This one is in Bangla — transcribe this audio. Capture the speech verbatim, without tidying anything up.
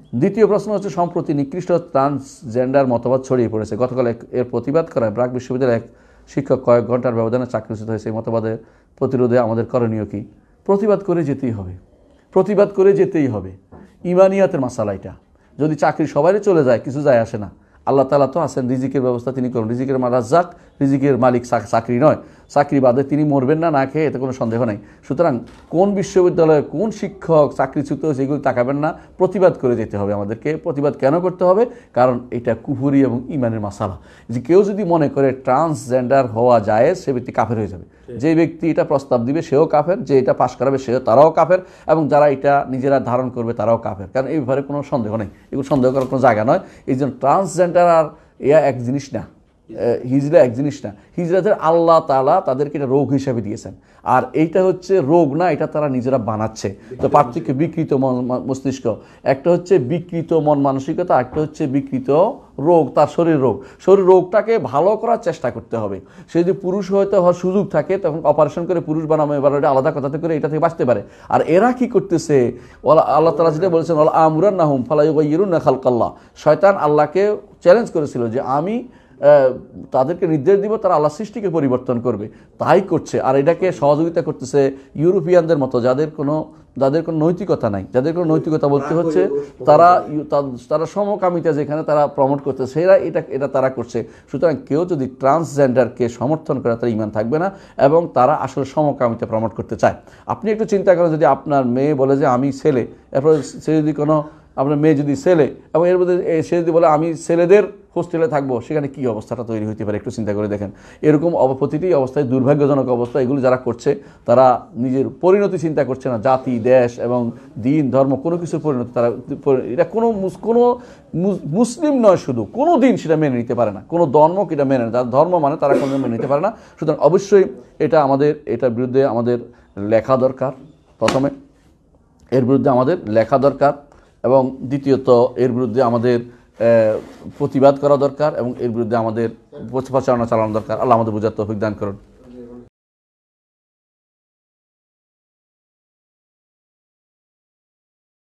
দ্বিতীয় প্রশ্ন হচ্ছে, সম্প্রতি নিকৃষ্ট ট্রান্সজেন্ডার মতবাদ ছড়িয়ে পড়েছে। গতকাল এর প্রতিবাদ করায় ব্র্যাক বিশ্ববিদ্যালয়ের এক শিক্ষক কয়েক ঘন্টার ব্যবধানে চাকরিচ্যুত হয়েছে। এই মতবাদের প্রতিরোধে আমাদের করণীয় কি? প্রতিবাদ করে যেতেই হবে, প্রতিবাদ করে যেতেই হবে। ইমানিয়াতের মাসালা এটা। যদি চাকরি সবারই চলে যায় কিছু যায় আসে না। আল্লাহ তাআলা তো আছেন, রিজিকের ব্যবস্থা তিনি করুন। রিজিকের রাজ্জাক, রিজিকের মালিক, চাকরি নয়। চাকরি বাদে তিনি মরবেন না না খেয়ে, এতে কোনো সন্দেহ নাই। সুতরাং কোন বিশ্ববিদ্যালয়ে কোন শিক্ষক চাকরিচ্যুত হয়েছে এগুলো তাকাবেন না, প্রতিবাদ করে যেতে হবে আমাদেরকে। প্রতিবাদ কেন করতে হবে? কারণ এটা কুফরি এবং ইমানের মাসালা। যে কেউ যদি মনে করে ট্রান্সজেন্ডার হওয়া যায়, সে ব্যক্তি কাফের হয়ে যাবে। যে ব্যক্তি এটা প্রস্তাব দিবে সেও কাফের, যে এটা পাশ করাবে সেও তারাও কাফের, এবং যারা এটা নিজেরা ধারণ করবে তারাও কাফের। কারণ এই ব্যাপারে কোনো সন্দেহ নেই, এগুলো সন্দেহ করার কোনো জায়গা নয়। এই জন্য ট্রান্সজেন্ডার আর এয়া এক জিনিস না, হিজড়া এক জিনিস না। হিজড়াদের আল্লাহ তাআলা তাদেরকে এটা রোগ হিসাবে দিয়েছেন, আর এইটা হচ্ছে রোগ না, এটা তারা নিজেরা বানাচ্ছে। তো পার্থক্য বিকৃত মস্তিষ্ক, একটা হচ্ছে বিকৃত মন মানসিকতা, একটা হচ্ছে বিকৃত রোগ, তার শরীর রোগ। শরীর রোগটাকে ভালো করার চেষ্টা করতে হবে। সে যদি পুরুষ হয়তো হওয়ার সুযোগ থাকে তখন অপারেশন করে পুরুষ বানাবো, এবার এটা আলাদা কথাতে করে এটা থেকে বাঁচতে পারে। আর এরা কি করতেছে? আল্লাহ তাআলা যেটা বলেছেন, ওয়ালা আমুরান্নাহুম ফালা ইউগাইয়িরুন্না খালকাল্লাহ। শয়তান আল্লাহকে চ্যালেঞ্জ করেছিল যে আমি তাদেরকে নির্দেশ দিব তারা আল্লাহ সৃষ্টিকে পরিবর্তন করবে, তাই করছে। আর এটাকে সহযোগিতা করতেছে ইউরোপিয়ানদের মতো, যাদের কোনো যাদের কোনো নৈতিকতা নাই। যাদের কোনো নৈতিকতা বলতে হচ্ছে তারা তারা সমকামিতা যেখানে তারা প্রমোট করতেছে, সেরা এটা এটা তারা করছে। সুতরাং কেউ যদি ট্রান্সজেন্ডারকে সমর্থন করে তার ঈমান থাকবে না, এবং তারা আসলে সমকামিতা প্রমোট করতে চায়। আপনি একটু চিন্তা করেন, যদি আপনার মেয়ে বলে যে আমি ছেলে, এরপর সে যদি কোনো আপনার মেয়ে যদি ছেলে, এবং এর মধ্যে সে যদি বলে আমি ছেলেদের হোস্টেলে থাকবো, সেখানে কী অবস্থাটা তৈরি হতে পারে একটু চিন্তা করে দেখেন। এরকম প্রতিটি অবস্থায় দুর্ভাগ্যজনক অবস্থা। এগুলো যারা করছে তারা নিজের পরিণতি চিন্তা করছে না, জাতি, দেশ এবং দিন, ধর্ম কোনো কিছুর পরিণতি তারা, এটা কোনো কোনো মুসলিম নয় শুধু, কোনো দিন সেটা মেনে নিতে পারে না, কোনো ধর্ম এটা মেনে না। যারা ধর্ম মানে তারা কোনো মেনে নিতে পারে না। সুতরাং অবশ্যই এটা আমাদের, এটার বিরুদ্ধে আমাদের লেখা দরকার। প্রথমে এর বিরুদ্ধে আমাদের লেখা দরকার, এবং দ্বিতীয়ত এর বিরুদ্ধে আমাদের প্রতিবাদ করা দরকার, এবং এর বিরুদ্ধে আমাদের প্রচারণা চালানো দরকার। আল্লাহ আমাদের বুঝার তৌফিক দান করুন।